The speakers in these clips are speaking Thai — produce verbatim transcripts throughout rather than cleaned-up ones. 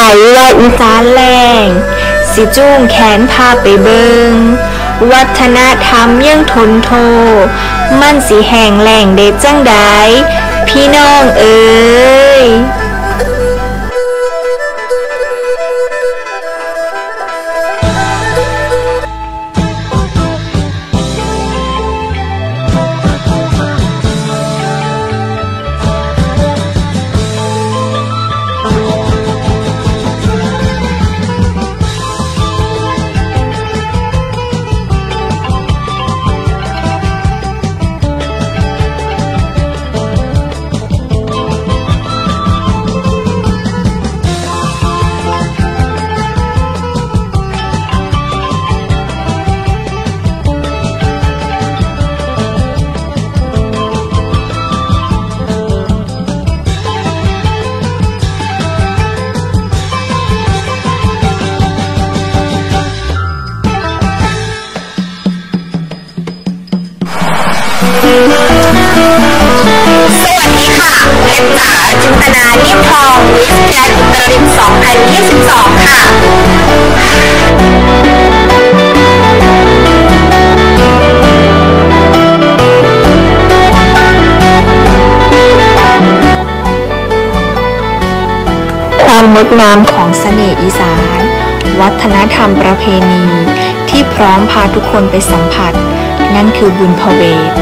ว่าอีสานแรงสิจูงแขนพาไปเบิงวัฒนธรรมยังทนโทมันสิแห่งแหล่งเด็ดจังใดพี่น้องเอ๋ยจินตนาเนียมทองมิสแกรนด์อุตรดิตถ์สองพันยี่สิบสองค่ะความงดงามของเสน่ห์อีสานวัฒนธรรมประเพณีที่พร้อมพาทุกคนไปสัมผัสนั่นคือบุญพเวท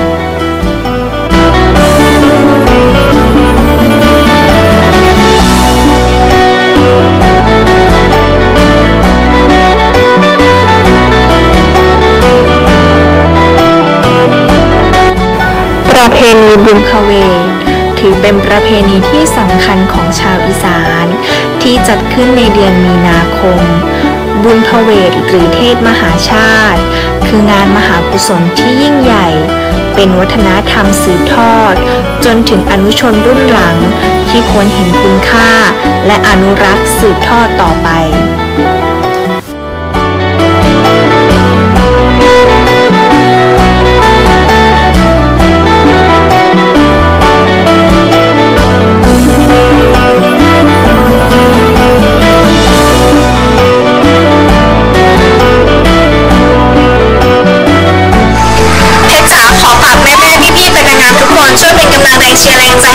ประเพณีบุญพเวทถือเป็นประเพณีที่สำคัญของชาวอีสานที่จัดขึ้นในเดือนมีนาคมบุญพเวทหรือเทศมหาชาติคืองานมหากุศลที่ยิ่งใหญ่เป็นวัฒนธรรมสืบทอดจนถึงอนุชนรุ่นหลังที่ควรเห็นคุณค่าและอนุรักษ์สืบทอดต่อไปช่วยเป็นกำลังแรงเชียร์แรงใจ